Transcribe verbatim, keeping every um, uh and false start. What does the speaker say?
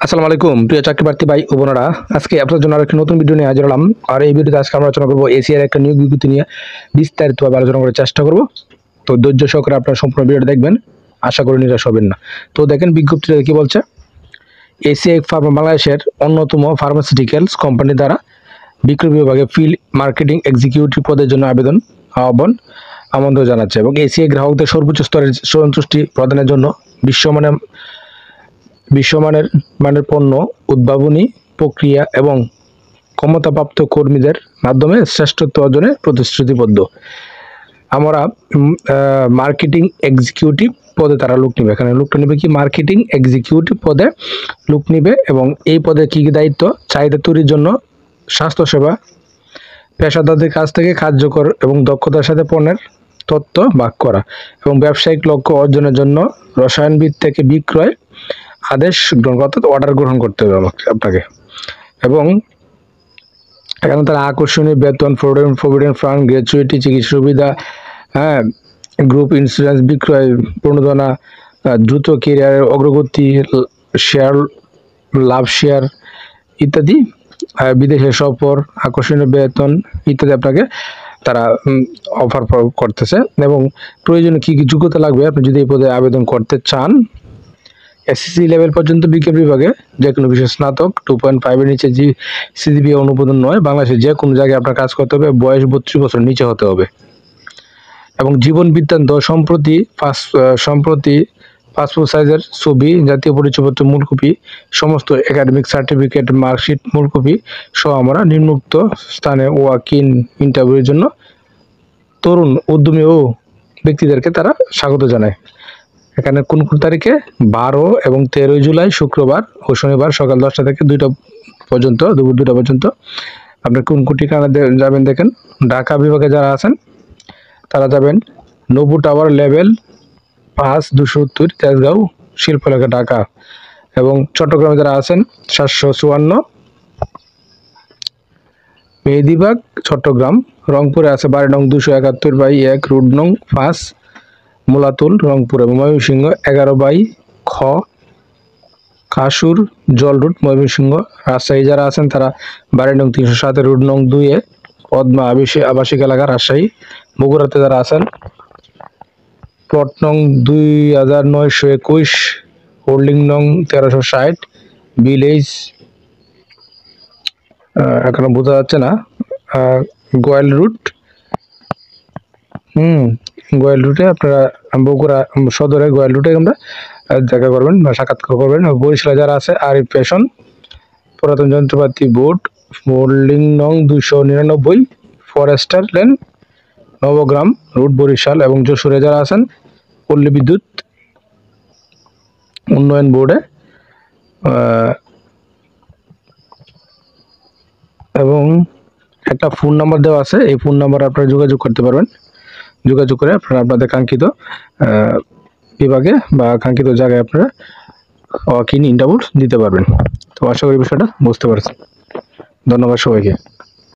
আসসালামু আলাইকুম প্রিয় চাকরি প্রার্থী ভাই ও বোনেরা, আজকে আপনাদের জন্য আরেকটি নতুন ভিডিও নিয়ে হাজির হলাম। আর এই ভিডিওতে আজকে আমরা আলোচনা করবো এসিআর একটা নিয়োগ বিজ্ঞপ্তি নিয়ে বিস্তারিতভাবে আলোচনা করার চেষ্টা করব। তো ধৈর্য সহকারে আপনারা সম্পূর্ণ ভিডিওটা দেখবেন, আশা করি নিরাশ হবেন না। তো দেখেন বিজ্ঞপ্তিটা কি বলছে। এসিআই ফার্মা বাংলাদেশের অন্যতম ফার্মাসিউটিক্যালস কোম্পানি দ্বারা বিক্রয় বিভাগে ফিল্ড মার্কেটিং এক্সিকিউটিভ পদের জন্য আবেদন আহ্বান আমন্ত্রণ জানাচ্ছে এবং এসিআই গ্রাহকদের সর্বোচ্চ স্তরের সন্তুষ্টি প্রদানের জন্য বিশ্বমানের বিশ্বমানের মানের পণ্য উদ্ভাবনী প্রক্রিয়া এবং ক্ষমতাপ্রাপ্ত কর্মীদের মাধ্যমে শ্রেষ্ঠত্ব অর্জনে প্রতিশ্রুতিবদ্ধ। আমরা মার্কেটিং এক্সিকিউটিভ পদে তারা লোক নেবে। এখানে লোকটা নেবে কি মার্কেটিং এক্সিকিউটিভ পদে লোক নেবে এবং এই পদে কী কী দায়িত্ব, চাহিদা তৈরির জন্য স্বাস্থ্যসেবা পেশাদারদের কাছ থেকে কার্যকর এবং দক্ষতার সাথে পণ্যের তথ্য ভাগ করা এবং ব্যবসায়িক লক্ষ্য অর্জনের জন্য রসায়নবিদ থেকে বিক্রয় আদেশ গ্রহণ করতে অর্ডার গ্রহণ করতে হবে আপনাকে। এবং এখানে তারা আকর্ষণীয় বেতন, প্রভিডেন্ট প্রভিডেন্ট ফান্ড, গ্র্যাচুইটি, চিকিৎসা সুবিধা, হ্যাঁ, গ্রুপ ইন্স্যুরেন্স, বিক্রয় প্রণোদনা, দ্রুত কেরিয়ারের অগ্রগতি, শেয়ার লাভ শেয়ার ইত্যাদি, বিদেশে সফর, আকর্ষণীয় বেতন ইত্যাদি আপনাকে তারা অফার করতেছে। এবং প্রয়োজনে কী কী যোগ্যতা লাগবে আপনি যদি এই পদে আবেদন করতে চান। এসএসসি লেভেল পর্যন্ত বিজ্ঞান বিভাগে যে কোনো বিষয়ে স্নাতক, টু পয়েন্ট ফাইভের নিচে জি সিজিপিএ অনুমোদন নয়। বাংলাদেশে যে কোনো জায়গায় আপনার কাজ করতে হবে, বয়স বত্রিশ বছর নিচে হতে হবে এবং জীবন বৃত্তান্ত সম্প্রতি পাঁচ সম্প্রতি পাসপোর্ট সাইজের ছবি, জাতীয় পরিচয়পত্র মূল কপি, সমস্ত একাডেমিক সার্টিফিকেট, মার্কশিট মূল কপি সহ আমরা নিম্নোক্ত স্থানে ওয়াক ইন ইন্টারভিউর জন্য তরুণ উদ্যমী ও ব্যক্তিদেরকে তারা স্বাগত জানায়। এখানে কোন কোন তারিখে, বারো এবং তেরোই জুলাই শুক্রবার ও শনিবার সকাল দশটা থেকে দুইটা পর্যন্ত, দুপুর দুটা পর্যন্ত। আপনি কোন কোন ঠিকানা যাবেন দেখেন। ঢাকা বিভাগে যারা আছেন তারা যাবেন নবু টাওয়ার লেভেল পাঁচ দুশো উত্তর তেজগাঁও শিল্পলেখা ঢাকা। এবং চট্টগ্রামে যারা আছেন সাতশো চুয়ান্ন মেহেদিবাগ চট্টগ্রাম। রংপুরে আছে বাড়ি নং দুশো একাত্তর বাই এক রুট নং পাঁচ মোলাতুল রংপুর। এবং ময়মনসিংহ এগারো বাই খ কাসুর জল রুট ময়মনসিংহ। রাজশাহী যারা আছেন তারা বাড়ি নং তিনশো সাতের রুট নং দুইয়ে পদ্মা আবাসিক আবাসিক এলাকা রাজশাহী। বগুড়াতে যারা আছেন প্লট নং দুই হাজার নয়শো একুশ হোল্ডিং নং তেরোশো ষাট ভিলেজ, এখনো বোঝা যাচ্ছে না, গোয়াল রুট। হুম গোয়াল রুটে আপনারা বগুড়া সদরে গোয়াল রুটে আমরা দেখা করবেন বা সাক্ষাৎকার করবেন। বরিশালে যারা আছে আরিফ ফ্যাশন পুরাতন যন্ত্রপাতি বোর্ড হোল্ডিং নং দুশো নিরানব্বই Forester Lane Nabagram route Barishal. এবং যশোরে যারা আছেন পল্লী বিদ্যুৎ উন্নয়ন বোর্ডে। এবং একটা ফোন নাম্বার দেওয়া আছে, এই ফোন নাম্বার আপনারা যোগাযোগ করতে পারবেন। যোগাযোগ করে আপনারা আপনাদের কাঙ্ক্ষিত বিভাগে বা কাঙ্ক্ষিত জায়গায় আপনারা ওয়াক ইন ইন্টারভিউ দিতে পারবেন। তো আশা করি বিষয়টা বুঝতে পারছেন। ধন্যবাদ সবাইকে।